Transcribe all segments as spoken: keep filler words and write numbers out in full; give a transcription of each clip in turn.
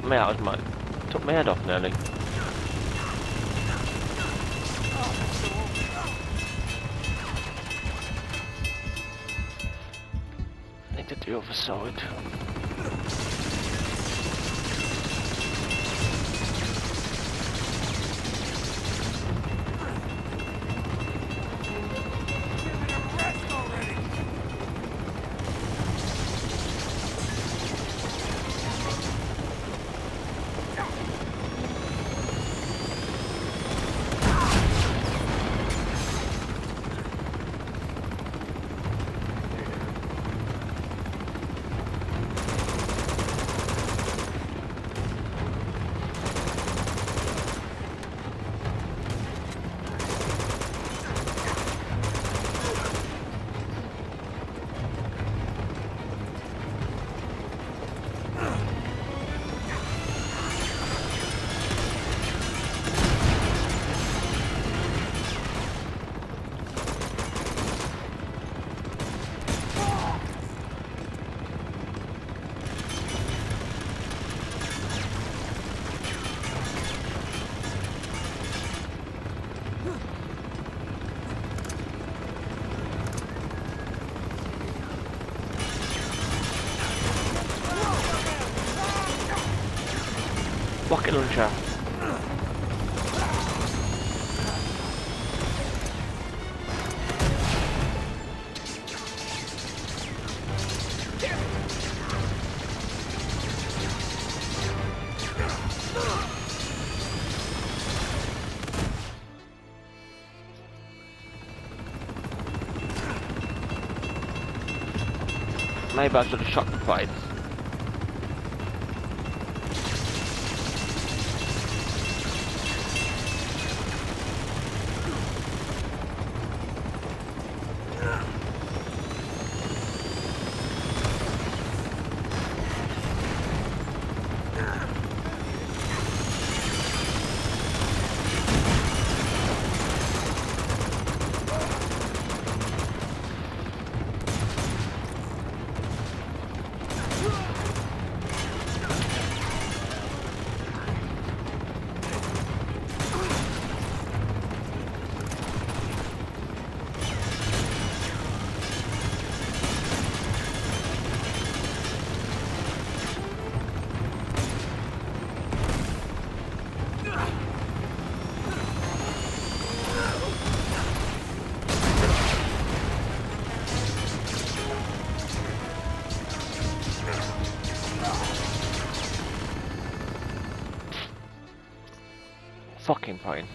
me out of my, took my head off nearly. I need to the other side. Rocket launcher. Maybe I should have shot the plane. Fucking plane.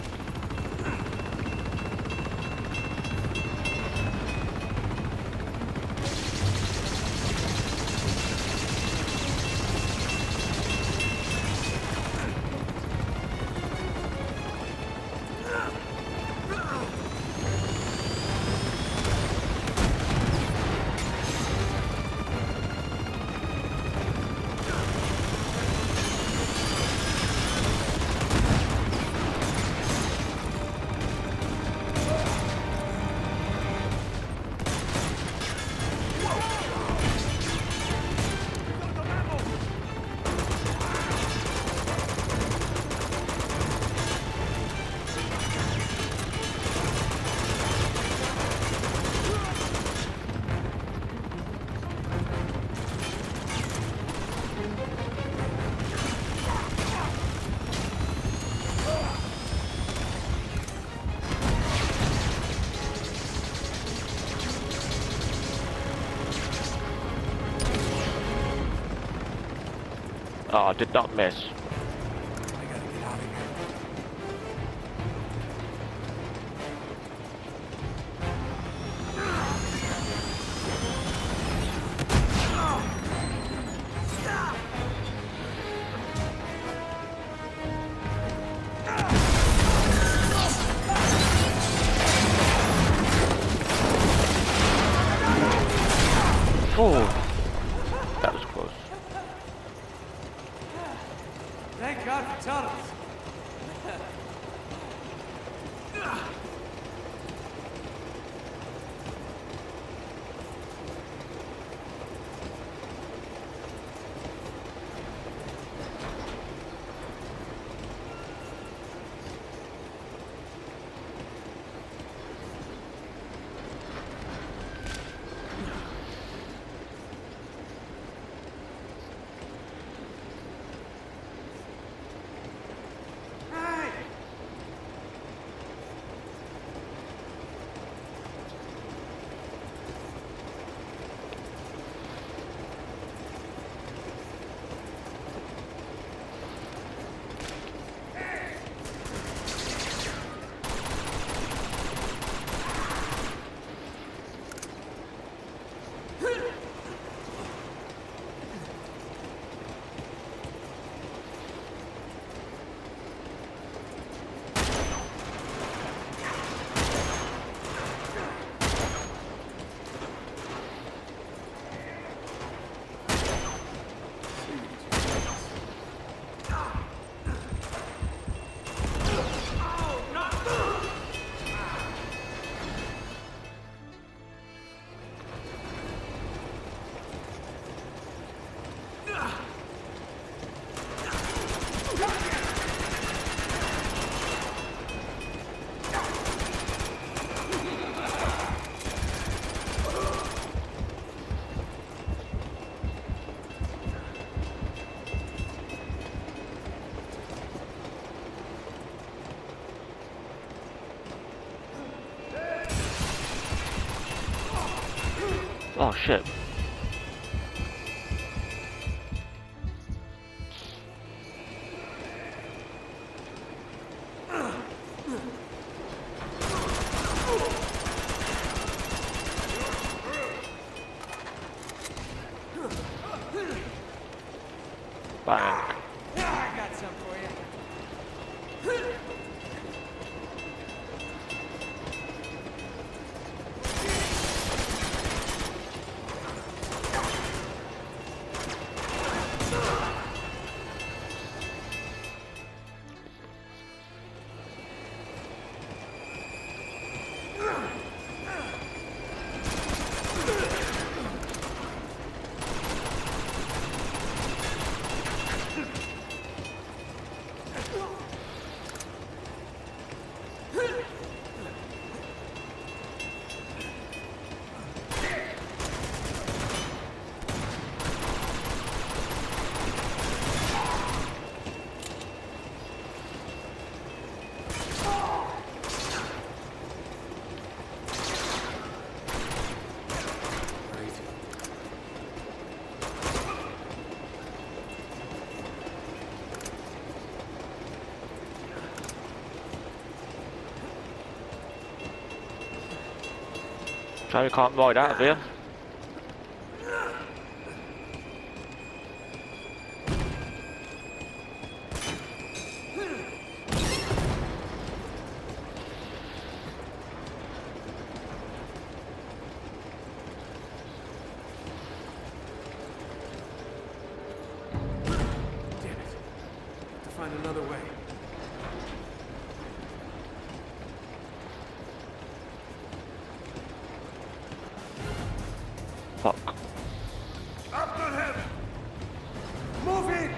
Oh, I did not miss. I gotta get out of here. Oh, that was close. Thank God for tunnels. Oh shit. Bang. I got some for you. So you can't ride out of here. Damn it. Have to find another way. Fuck. Up to him! Move in!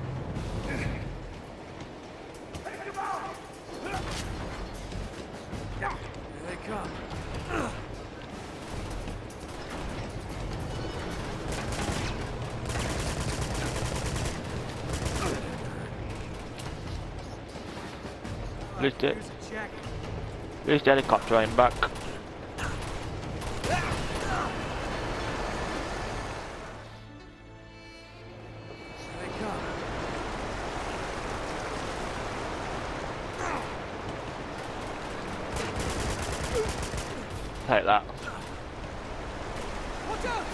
Take him out! Here they come. At least it, Here's a check. at least the helicopter ain't back. Here they come. Take that. Watch out!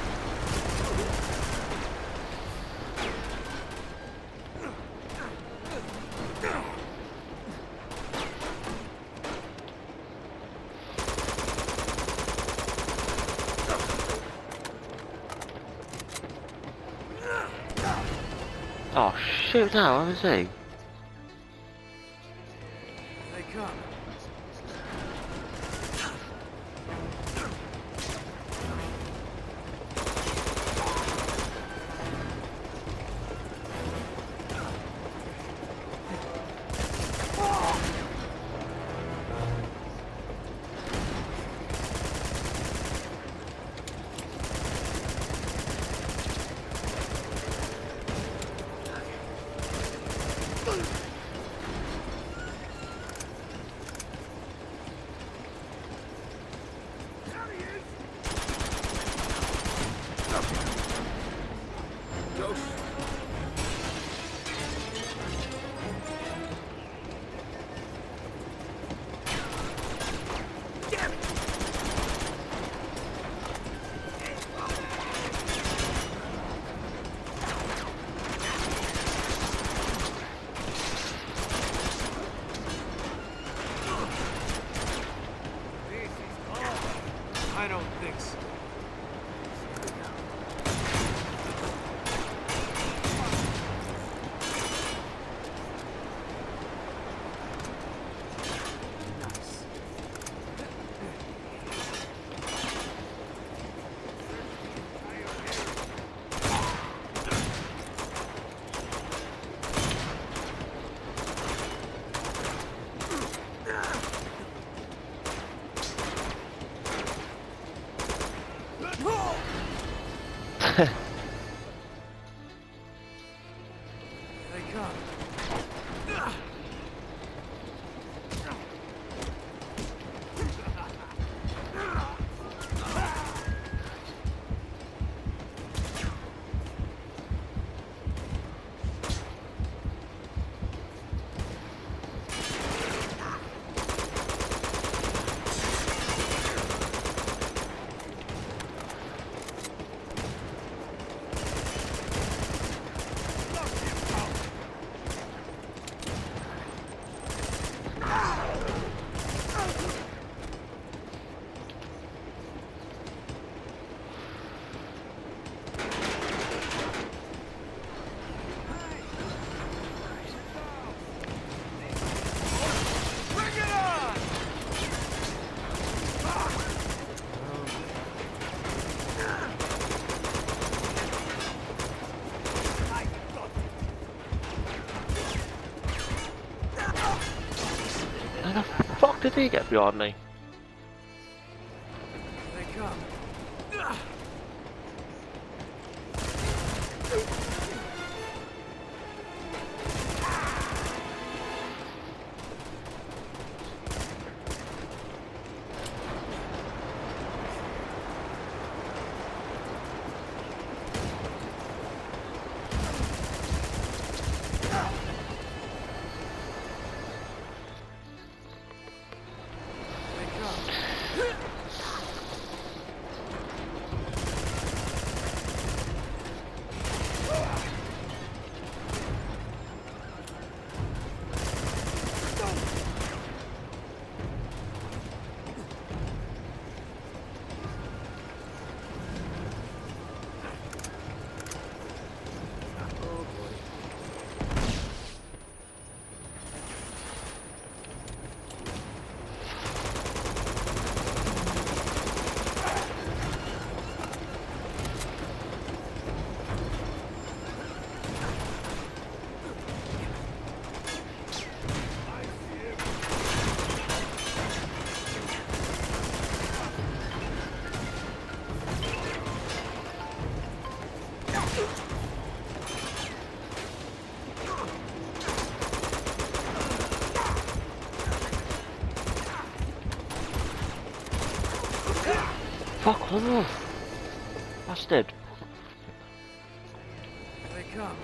Oh shoot, now, where is he? Here they come. I don't think so. Here they come. did he get behind me? Here they come. Fuck off! Bastard! Here they come.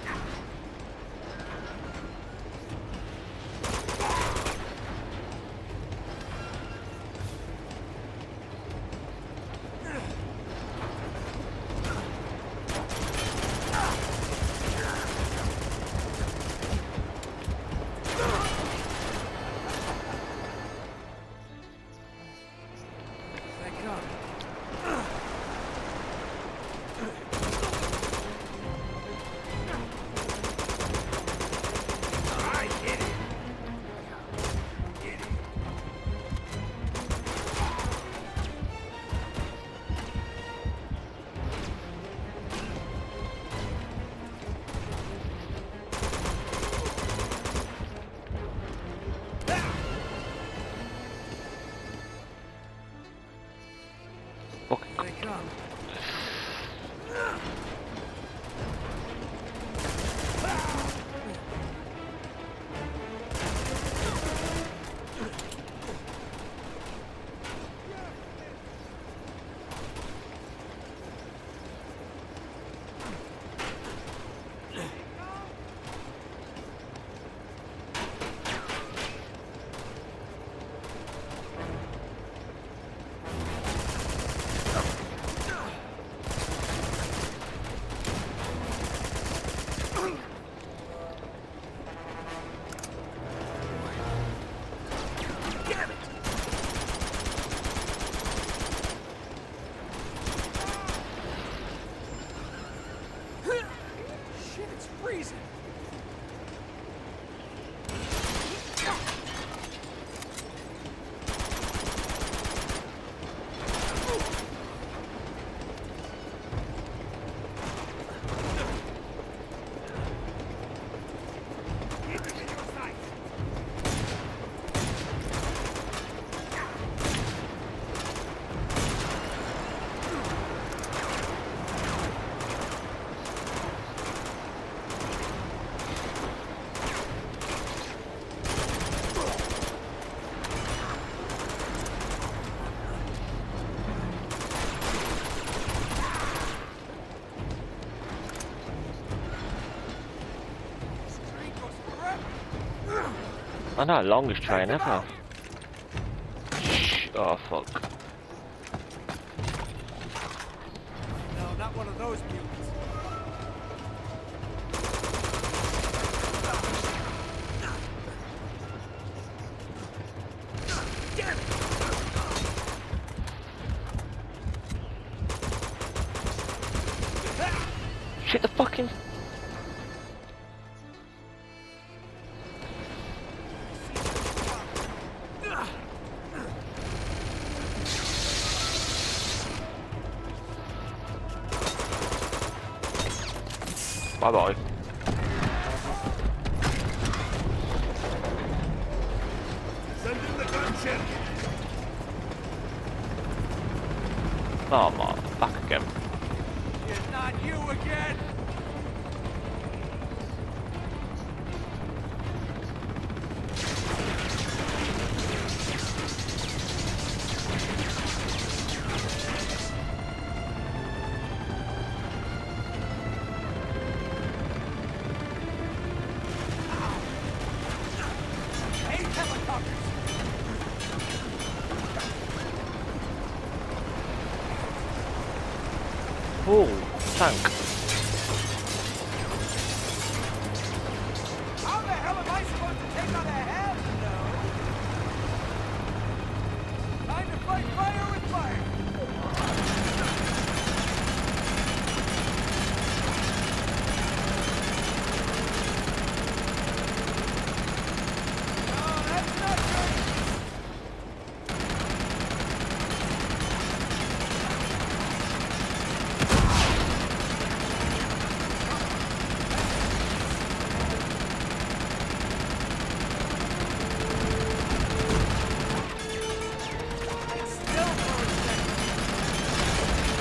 They come. Fuck. They come. Shit, it's freezing. I know, longest train ever. Shh. Oh fuck. No, not one of those mutants. Damn it! Shit the fucking. Bye bye. Send in the gun Oh my, back again. It's not you again! Hate helicopters! Oh, tank. How the hell am I supposed to take on a hell no? Time to fight fire with fire! No, that's not good! It's still for a second.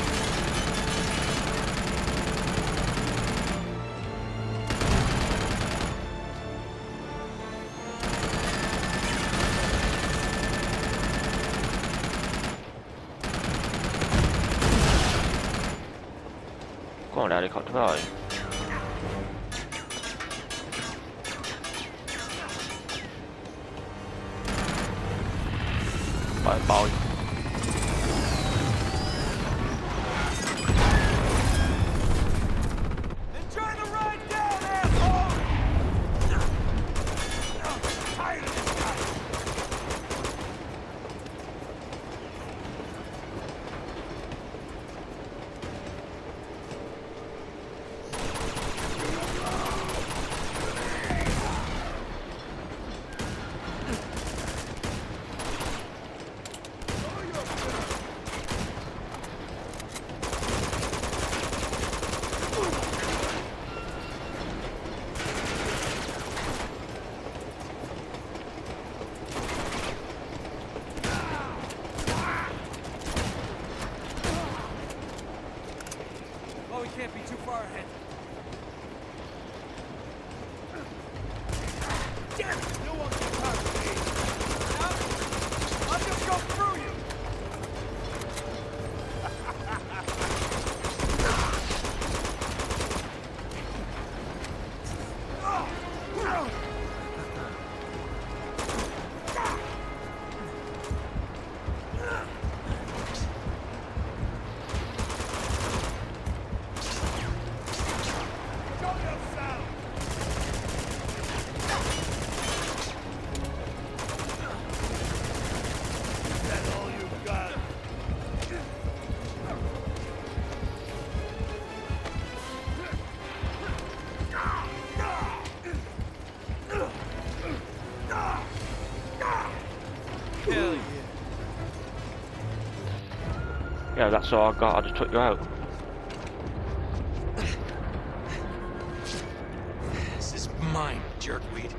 Go on, helicopter, boy. Bye, boy. Enjoy the ride down, asshole! I'm tired of this guy. Oh, we can't be too far ahead. Damn it! No one can touch me! Now, I'll just go through you! Show yourself! Is that all you've got? Hell yeah. Yeah, that's all I got. I just took you out. This is mine, jerkweed.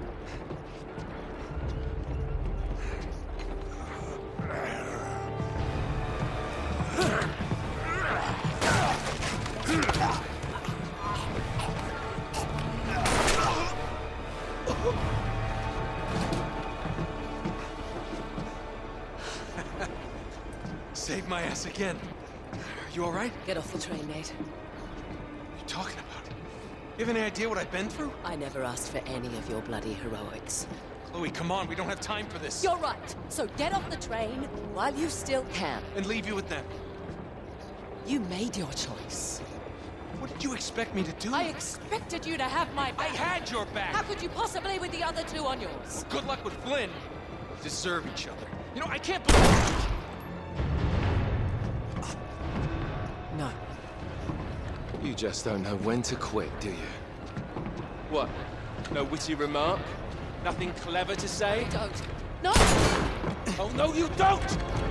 Saved my ass again. You all right? Get off the train, mate. What are you talking about? You have any idea what I've been through? I never asked for any of your bloody heroics. Chloe, come on, we don't have time for this. You're right. So get off the train while you still can. And leave you with them. You made your choice. What did you expect me to do? I expected you to have my I back. had your back. How could you possibly with the other two on yours? Good luck with Flynn. We deserve each other. You know, I can't believe... No. You just don't know when to quit, do you? What? No witty remark? Nothing clever to say? Don't. No! Oh, no, you don't!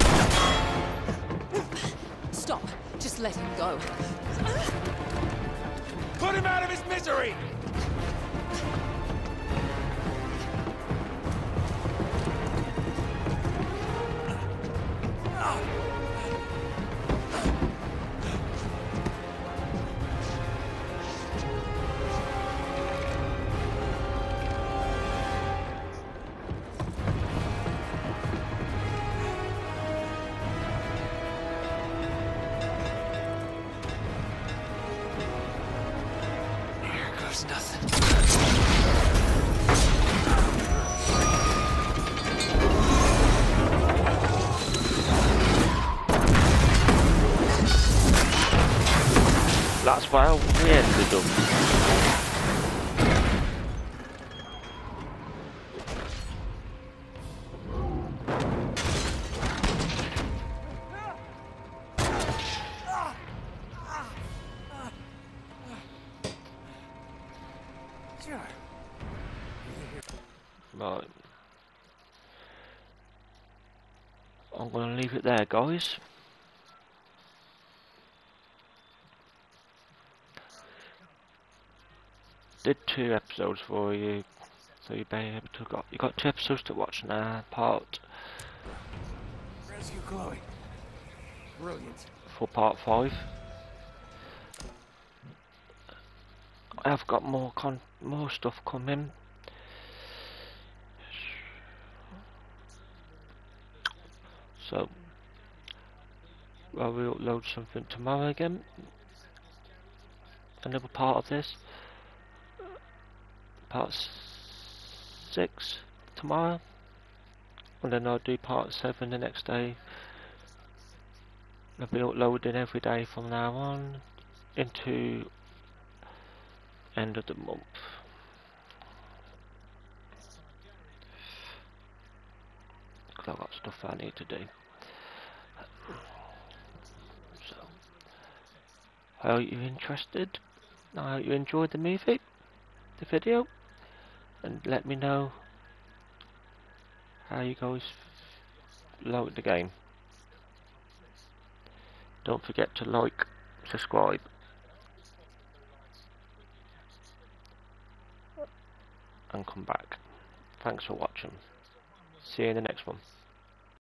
Stop. Just let him go. Put him out of his misery! Well, we ended up. Sure. Right. I'm gonna leave it there, guys. Did two episodes for you, so you be able to got you got two episodes to watch now. Part Rescue Chloe. Brilliant. for part five. I have got more con more stuff coming. So I will upload something tomorrow again. Another part of this. Part s- six tomorrow. And then I'll do part seven the next day. I'll be uploading every day from now on into end of the month. Because I've got stuff I need to do. So, I hope you're interested. I hope you enjoyed the movie, the video, and let me know how you guys like the game. Don't forget to like, subscribe, and come back. Thanks for watching. See you in the next one.